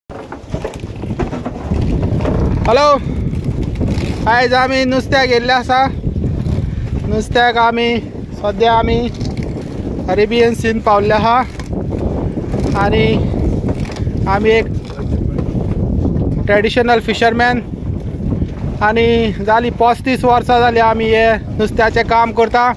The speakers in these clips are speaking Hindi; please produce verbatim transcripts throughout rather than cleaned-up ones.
हॅलो, आयज आमी नुस्त्याक गेल्ले आसा. नुस्त्याक आमी सद्या आमी अरेबियन सीन पावल्ले आहा आणि आमी एक ट्रेडिशनल फिशरमॅन आणि जाली पस्तीस वर्सां जाली आमी हे नुस्त्याचें काम करता.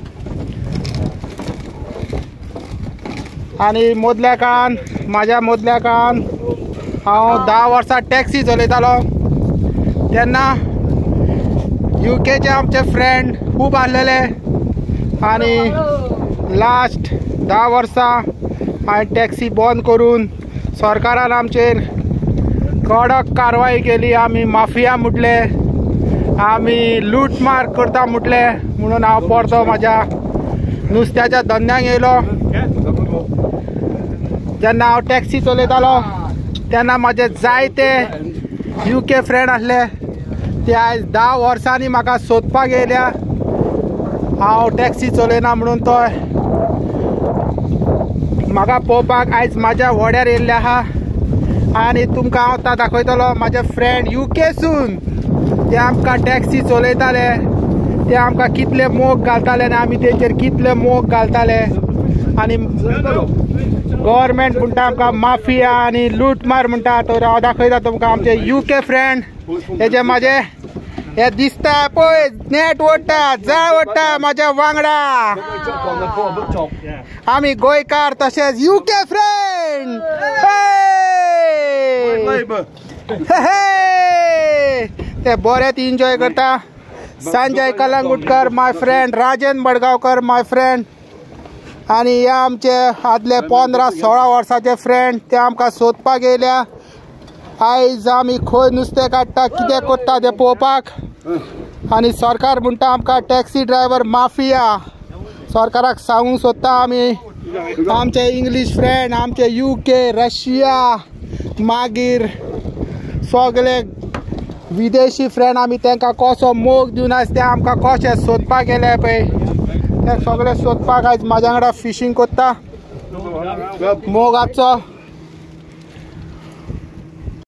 आणि मदल्या काळान म्हाज्या मदल्या काळान हांव धा वर्सां टॅक्सी चलयतालो. तेन्ना यूकेचे आमचे फ्रेंड खूब आसलेले आणि लास्ट धा वर्सां हांवें टॅक्सी बंद करून सरकारान आमचेर कडक कारवाई केली. आमी माफिया म्हटले, आमी लूटमार करता म्हटले. म्हणून हांव परतो म्हाज्या नुस्त्याच्या धंद्याक येयलो. जेन्ना हांव टॅक्सी चलयतालो तेन्ना म्हाजे जायते यूके फ्रेंड आसले. ते आयज धा वर्सांनी म्हाका सोदपाक येयल्या. हांव टॅक्सी चलयना म्हणून तो म्हाका पळोवपाक आयज म्हाज्या व्हड्यार येयल्ले आहा. आनी तुमकां हांव आतां दाखयतलो म्हाजे फ्रेंड यूकेसून. ते आमकां टॅक्सी चलयताले, ते आमकां कितले मोग घालताले आनी आमी तेचेर कितले मोग घालताले. आनी गव्हर्मेंट म्हणटा आमकां माफिया आनी लूटमार म्हणटा. तर हांव दाखयता तुमकां आमचे यूके फ्रेंड. हेजे म्हाजे हे दिसता पळय, नेट ओडटा, जाळ ओडटा म्हाज्या वांगडा. आमी गोंयकार तशेंच यूके फ्रेंड. ते बरेंच एन्जॉय करता. Sanjay Kalangutkar my friend, Rajendra Madgaonkar my friend. आणि हे आमचे आदले पंदरा सोळा वर्साचे फ्रेंड. ते आमकां सोदपाक येयल्या. आयज आमी खंय नुस्तें काडटा, कितें करता तें पळोवपाक. आनी सरकार म्हणटा आमकां टॅक्सी ड्रायव्हर माफिया. सरकाराक सांगूंक सोदता आमी आमचे इंग्लीश फ्रेंड, आमचे यूके, रशिया, मागीर सगळे विदेशी फ्रेंड आमी तांकां कसो मोग दिवन आयज ते आमकां कशें सोदपाक येयले पळय. ते सगळे सोदपाक आयज म्हाज्या वांगडा फिशींग करता मोगाचो.